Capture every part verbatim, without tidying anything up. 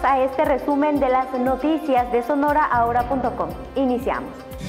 a este resumen de las noticias de Sonora Ahora punto com. Iniciamos.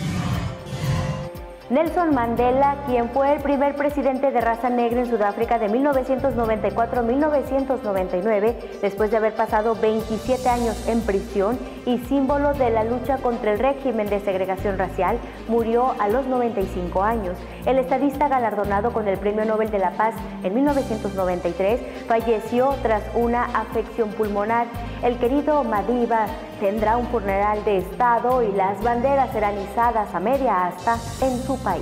Nelson Mandela, quien fue el primer presidente de raza negra en Sudáfrica de mil novecientos noventa y cuatro a mil novecientos noventa y nueve, después de haber pasado veintisiete años en prisión y símbolo de la lucha contra el régimen de segregación racial, murió a los noventa y cinco años. El estadista galardonado con el Premio Nobel de la Paz en mil novecientos noventa y tres falleció tras una afección pulmonar. El querido Madiba tendrá un funeral de Estado y las banderas serán izadas a media asta en su país.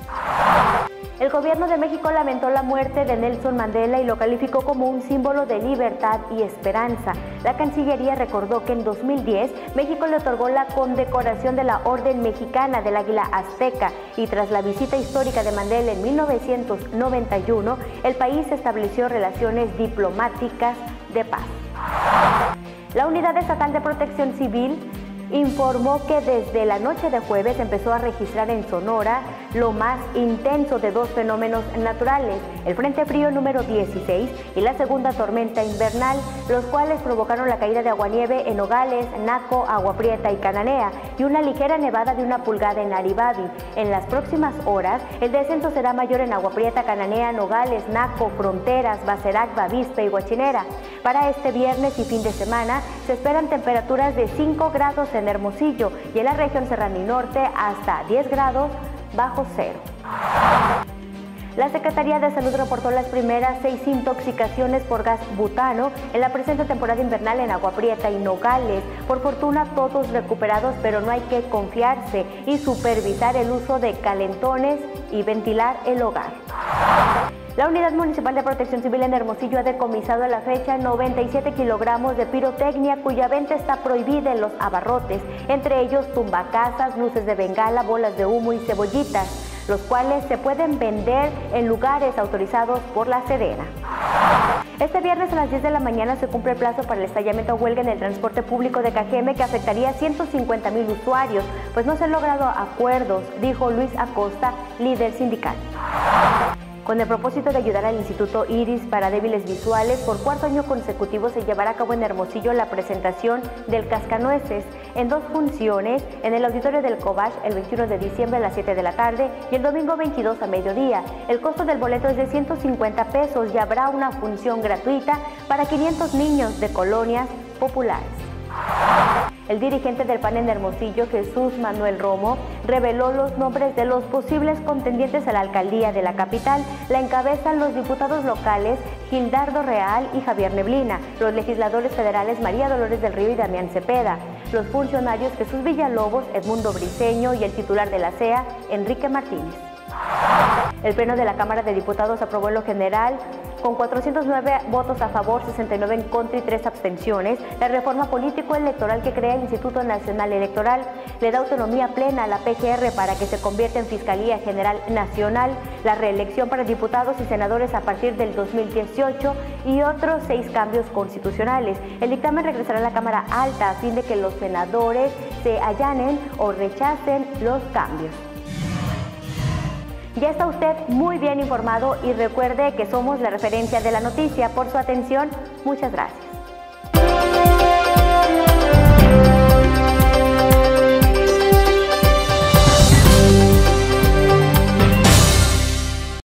El gobierno de México lamentó la muerte de Nelson Mandela y lo calificó como un símbolo de libertad y esperanza. La Cancillería recordó que en dos mil diez México le otorgó la condecoración de la Orden Mexicana del Águila Azteca y tras la visita histórica de Mandela en mil novecientos noventa y uno, el país estableció relaciones diplomáticas de paz. La Unidad Estatal de Protección Civil informó que desde la noche de jueves empezó a registrar en Sonora lo más intenso de dos fenómenos naturales, el Frente Frío número dieciséis y la segunda tormenta invernal, los cuales provocaron la caída de aguanieve en Nogales, Naco, Agua Prieta y Cananea y una ligera nevada de una pulgada en Aribabi. En las próximas horas, el descenso será mayor en Agua Prieta, Cananea, Nogales, Naco, Fronteras, Bacerac, Bavispe y Huachinera. Para este viernes y fin de semana se esperan temperaturas de cinco grados en Hermosillo y en la región serrana y norte hasta diez grados bajo cero. La Secretaría de Salud reportó las primeras seis intoxicaciones por gas butano en la presente temporada invernal en Agua Prieta y Nogales. Por fortuna todos recuperados, pero no hay que confiarse y supervisar el uso de calentones y ventilar el hogar. La Unidad Municipal de Protección Civil en Hermosillo ha decomisado a la fecha noventa y siete kilogramos de pirotecnia cuya venta está prohibida en los abarrotes, entre ellos tumbacasas, luces de bengala, bolas de humo y cebollitas, los cuales se pueden vender en lugares autorizados por la Sedena. Este viernes a las diez de la mañana se cumple el plazo para el estallamiento a huelga en el transporte público de Cajeme que afectaría a ciento cincuenta mil usuarios, pues no se han logrado acuerdos, dijo Luis Acosta, líder sindical. Con el propósito de ayudar al Instituto Iris para débiles visuales, por cuarto año consecutivo se llevará a cabo en Hermosillo la presentación del Cascanueces en dos funciones, en el auditorio del Cobach el veintiuno de diciembre a las siete de la tarde y el domingo veintidós a mediodía. El costo del boleto es de ciento cincuenta pesos y habrá una función gratuita para quinientos niños de colonias populares. El dirigente del P A N en Hermosillo, Jesús Manuel Romo, reveló los nombres de los posibles contendientes a la alcaldía de la capital. La encabezan los diputados locales Gildardo Real y Javier Neblina, los legisladores federales María Dolores del Río y Damián Cepeda, los funcionarios Jesús Villalobos, Edmundo Briceño y el titular de la C E A, Enrique Martínez. El Pleno de la Cámara de Diputados aprobó en lo general, con cuatrocientos nueve votos a favor, sesenta y nueve en contra y tres abstenciones, la reforma político-electoral que crea el Instituto Nacional Electoral. Le da autonomía plena a la P G R para que se convierta en Fiscalía General Nacional, la reelección para diputados y senadores a partir del dos mil dieciocho y otros seis cambios constitucionales. El dictamen regresará a la Cámara Alta a fin de que los senadores se allanen o rechacen los cambios. Ya está usted muy bien informado y recuerde que somos la referencia de la noticia. Por su atención, muchas gracias.